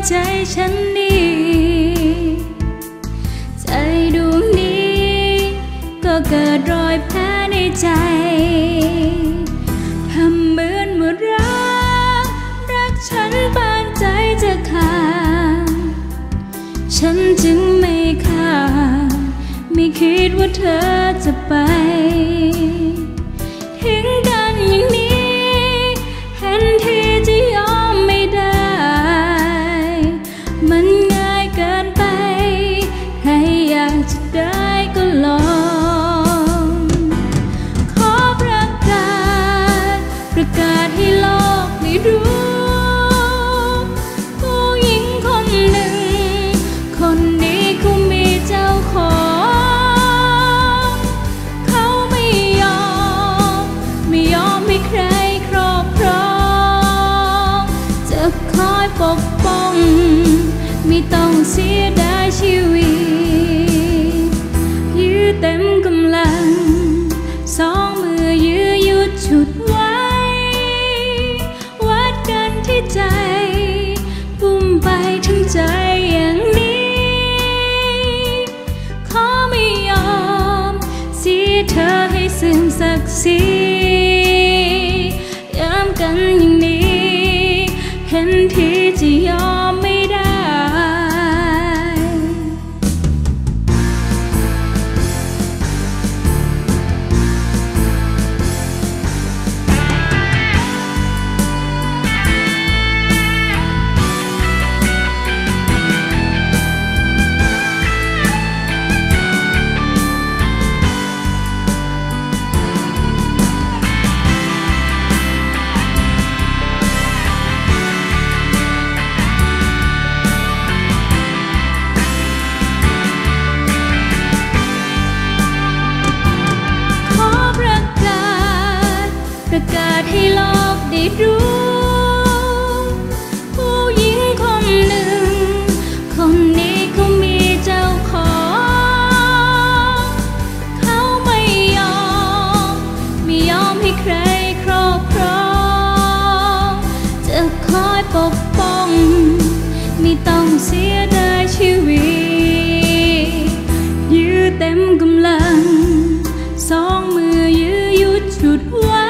ใจฉันนี่ใจดวงนี้ก็เกิดรอยแผลในใจทำเหมือนหมดรักฉันปานใจจะขาดฉันจึงไม่ขาดไม่คิดว่าเธอจะไปทิ้งกันอย่างนี้เห็นทีจะยอมไม่ได้มันง่ายเกินไปใครอยากจะได้ก็ลองขอประกาศให้โลกได้รู้ผู้หญิงคนหนึ่งคนนี้เขามีเจ้าของเขาไม่ยอมให้ใครครอบครองจะคอยปกป้องไม่ต้องเสียดายชีวิตยื้อเต็มกำลังสองมือยื้อยุดฉุดไว้วัดกันที่ใจทุ่มไปทั้งใจอย่างนี้ขอไม่ยอมเสียเธอให้เสื่อมศักดิ์ศรีย้ำกันอย่างนี้เห็นทีจะยอมไม่ได้ประกาศให้โลกได้รู้ผู้หญิงคนหนึ่งคนนี้เขามีเจ้าของเขาไม่ยอมให้ใครครอบครองจะคอยปกป้องไม่ต้องเสียดายชีวิตยื้อเต็มกำลังสองมือยื้อยุดฉุดไว้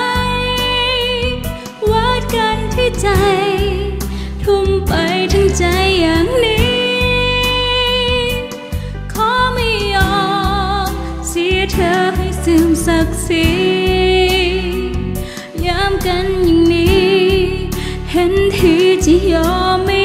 วัดกันที่ใจทุ่มไปทั้งใจอย่างนี้ขอไม่ยอมเสียเธอให้เสื่อมศักดิ์ศรีย้ำกันอย่างนี้เห็นทีจะยอมไม่